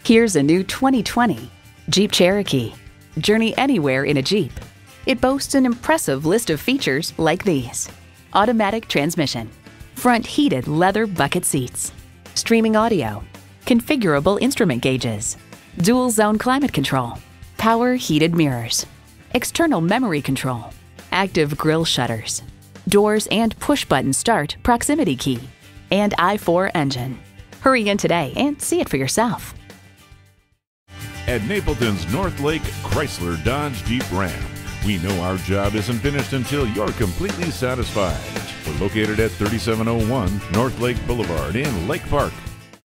Here's a new 2020 Jeep Cherokee. Journey anywhere in a Jeep. It boasts an impressive list of features like these: automatic transmission, front heated leather bucket seats, streaming audio, configurable instrument gauges, dual zone climate control, power heated mirrors, external memory control, active grille shutters, doors and push-button start proximity key, and i4 engine. Hurry in today and see it for yourself. At Napleton's North Lake Chrysler Dodge Jeep Ram, we know our job isn't finished until you're completely satisfied. We're located at 3701 North Lake Boulevard in Lake Park.